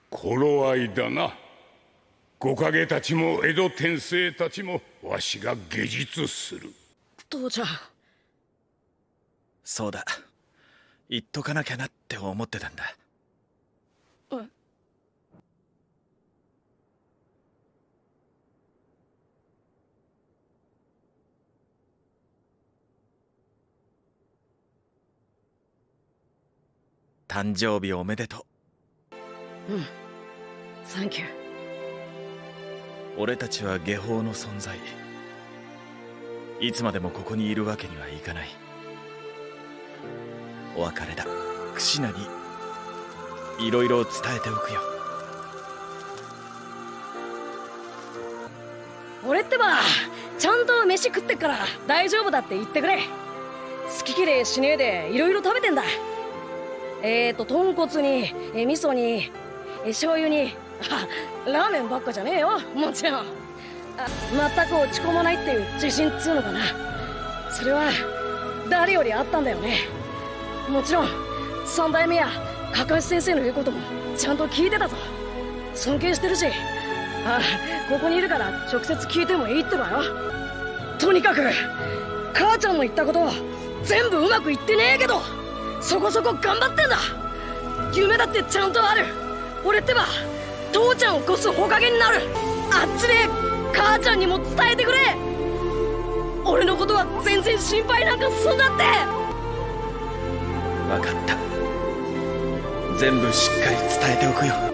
頃合いだな。木陰たちも江戸天聖たちもわしが下術する。 父ちゃん。 そうだ、言っとかなきゃなって思ってたんだ。誕生日おめでとう。サンキュー。 俺たちは下法の存在。いつまでもここにいるわけにはいかない。お別れだ。クシナにいろいろ伝えておくよ。 俺ってばちゃんと飯食ってっから大丈夫だって言ってくれ。好き嫌いしねえでいろいろ食べてんだ。豚骨に味噌に醤油にラーメンばっかじゃねえよ、もちろん。全く落ち込まないっていう自信っつうのかな。それは誰よりあったんだよね。もちろん三代目やかかし先生の言うこともちゃんと聞いてたぞ。尊敬してるし、ここにいるから直接聞いてもいいってばよ。とにかく母ちゃんの言ったこと全部うまくいってねえけどそこそこ頑張ってんだ。夢だってちゃんとある。俺ってば父ちゃんを越すほかげになる。あっちで母ちゃんにも伝えてくれ。俺のことは全然心配なんかすんなって。 分かった。全部しっかり伝えておくよ。